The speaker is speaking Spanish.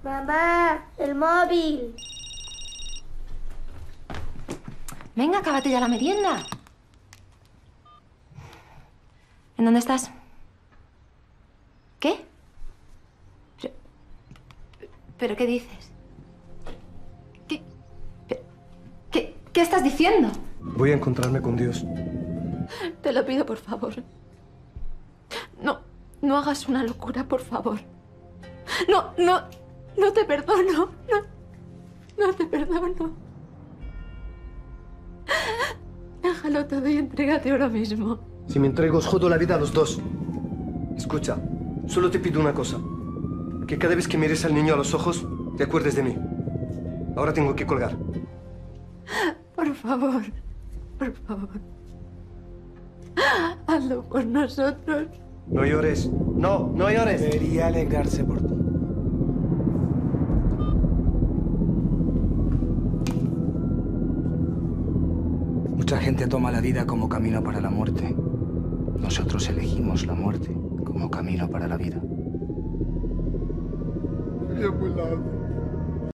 Mamá, el móvil. Venga, acábate ya la merienda. ¿En dónde estás? ¿Qué? ¿Pero qué dices? ¿Qué estás diciendo? Voy a encontrarme con Dios. Te lo pido, por favor. No hagas una locura, por favor. No te perdono. No te perdono. Déjalo todo y entrégate ahora mismo. Si me entrego, os jodo la vida a los dos. Escucha, solo te pido una cosa. Que cada vez que mires al niño a los ojos, te acuerdes de mí. Ahora tengo que colgar. Por favor. Hazlo por nosotros. No llores. No llores. Debería alegrarse por ti. Mucha gente toma la vida como camino para la muerte. Nosotros elegimos la muerte como camino para la vida. Io volavo.